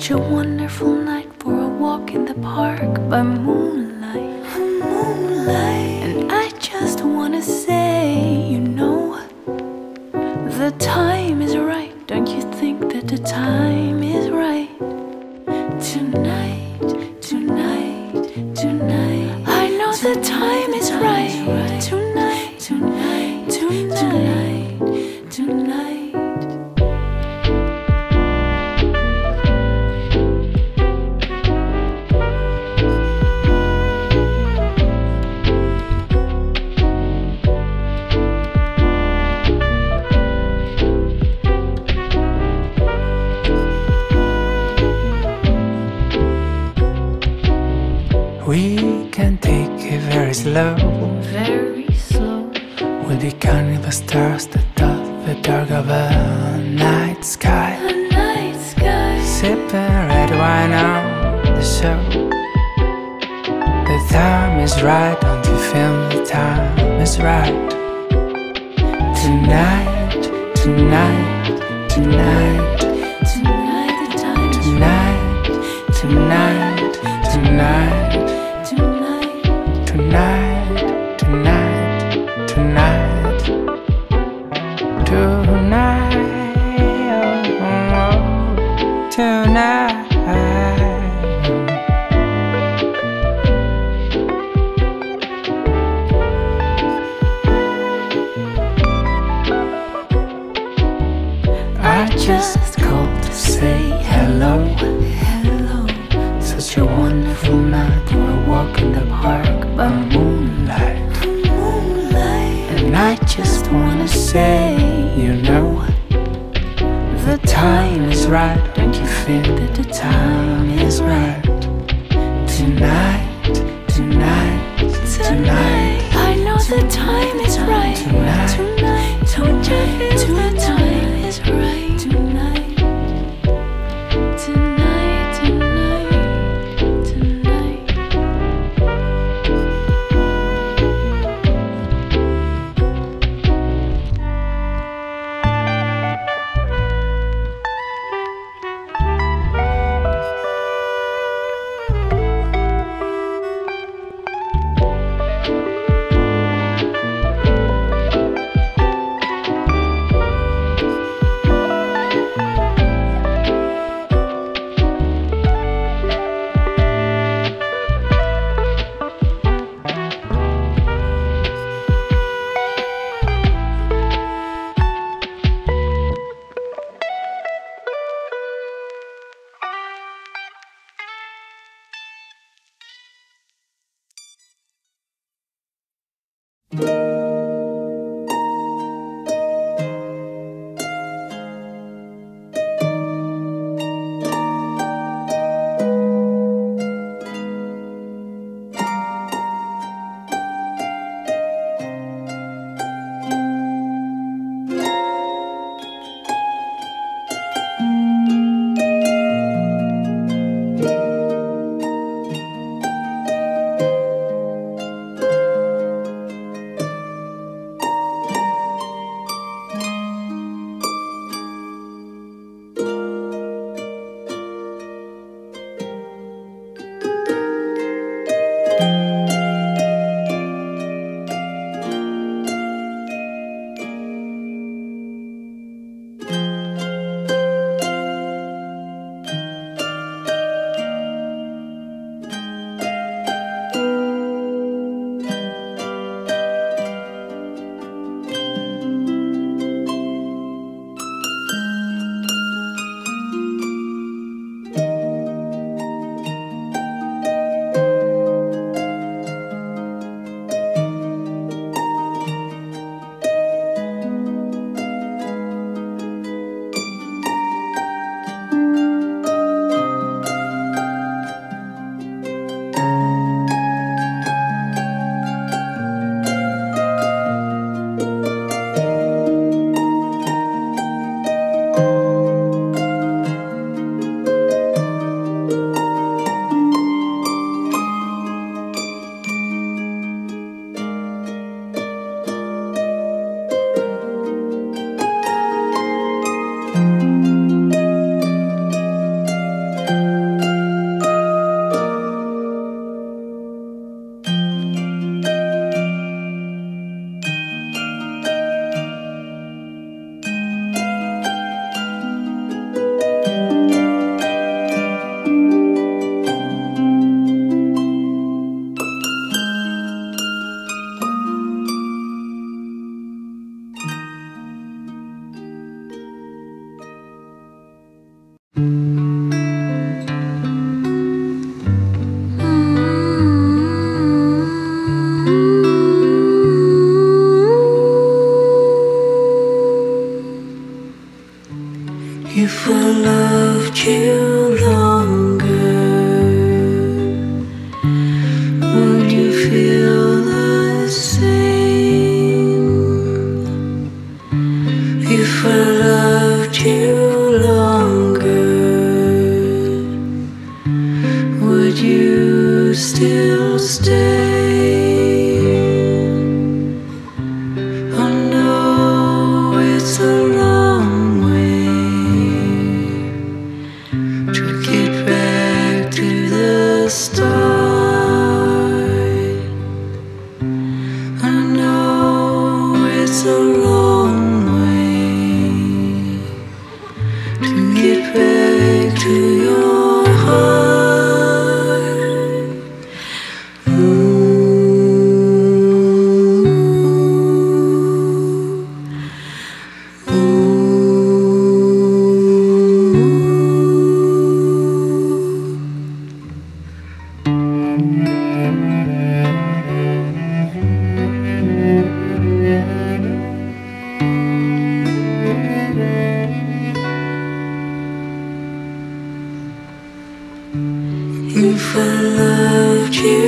Such a wonderful night for a walk in the park by moonlight. And I just wanna say, you know, the time is right. Don't you think that the time is right? Tonight, tonight, tonight. I know the time is right. Tonight, tonight, tonight, tonight. We can take it very slow. Very slow. We'll be counting the stars that dot the dark of a night sky. The night sky. Sipping red wine on the show. The time is right, don't you feel the time is right? Tonight, tonight, tonight. Tonight the time is Tonight, tonight, tonight. Tonight, tonight, tonight, tonight, tonight. I just called to say hello. hello. Such a wonderful night for a walk in the park by moonlight. And I just wanna say, you know, the time is right. Don't you feel that the time is right? Tonight, tonight, tonight. I know the time is right. Tonight, Tonight, tonight, the time is right. Tonight, tonight, tonight, tonight. you longer, would you feel the same? If I loved you longer, would you still stay? I know it's a long way to get back to the start. I know it's a long way to get back to your heart. If I loved you